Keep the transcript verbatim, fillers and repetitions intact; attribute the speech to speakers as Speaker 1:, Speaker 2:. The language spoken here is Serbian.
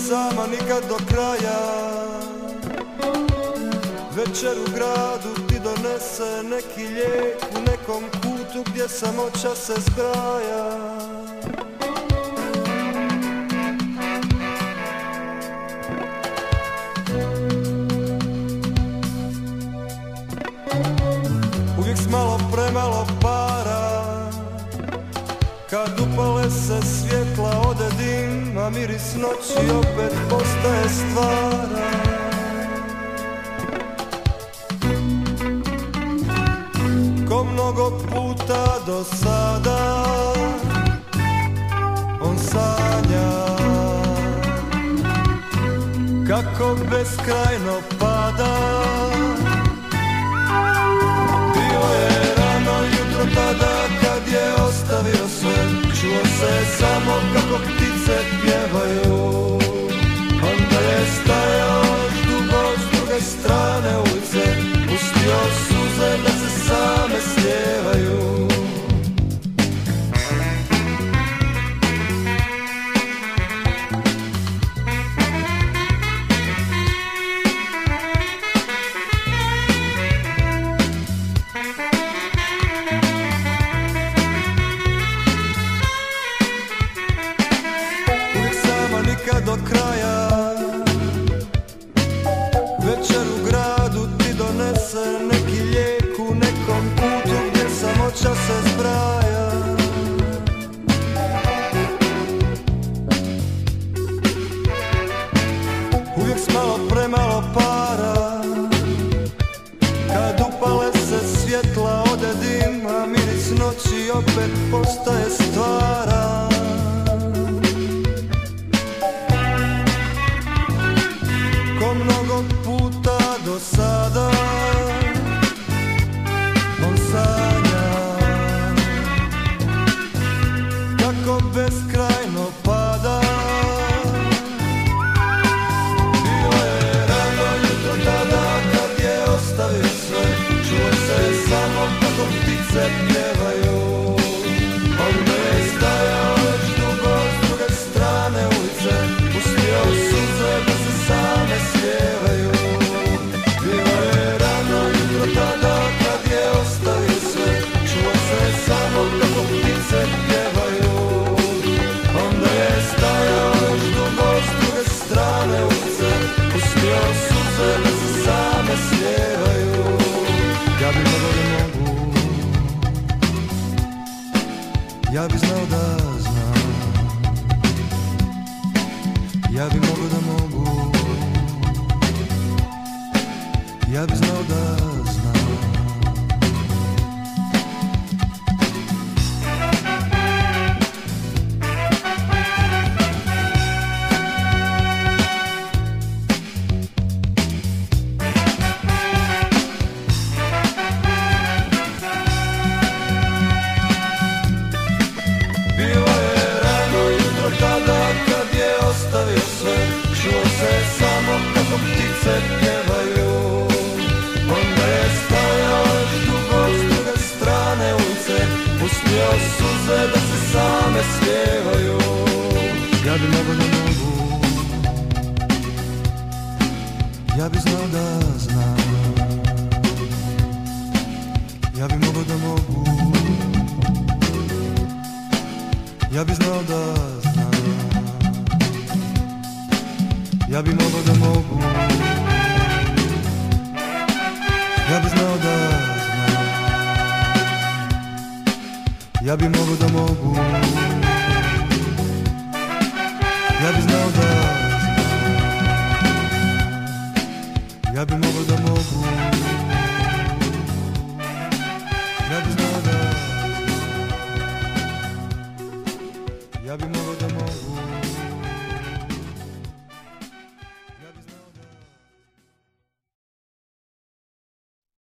Speaker 1: sama nikad do kraja. Večer u gradu ti donese neki lijek u nekom kutu gdje samoća se zbraja. Uvijek s malo premalo para, kad upale se svjetla ode dim, a miris noći opet postaje stvaran. Ko mnogo puta do sada on sanja kako beskrajno pada. Bilo je rano jutro tada kad je ostavio sve, čuo se samo kako ptice pjevaju. Onda je stajao još dugo s druge strane ulice, pustio suze da se same slijevaju. Uvijek sama nikad do kraja. Večer u gradu ti donese neki lijek u nekom putu gdje samoća se zbraja. Uvijek s malo premalo para, kad upale se svjetla ode dim, a miris noći opet postaje stvaran. Ko mnogo puta do sada on sanja kako beskrajno pada. Bilo je rano jutro tada kad je ostavio sve, čuo se samo kako ptice pjevaju. Onda je stajao već dugo s druge strane ulice, pustio suze da se same slijevaju. Bilo je rano jutro tada kad je ostavio sve, čuo se samo kako ptice pjevaju. Onda je stajao još dugo s druge strane ulice, pustio suze da se same slijevaju. Ja bi mogao da mogu, ja bi znao da znam. Ja bi mogao da mogu, ja bi znao da znam. Bilo je rano jutro tada kad je ostavio sve, čuo se samo kako ptice pjevaju. Onda je stajao još dugo s druge strane ulice, pustio suze da se same slijevaju. Ja bi mogao da mogu, ja bi znao da znam. Ja bi mogao da mogu, ja bi znao da znam. Ja bi mogao da mogu, ja bi znao da znam. Ja bi mogao da mogu, ja bi znao da znam. Ja bi mogao da mogu.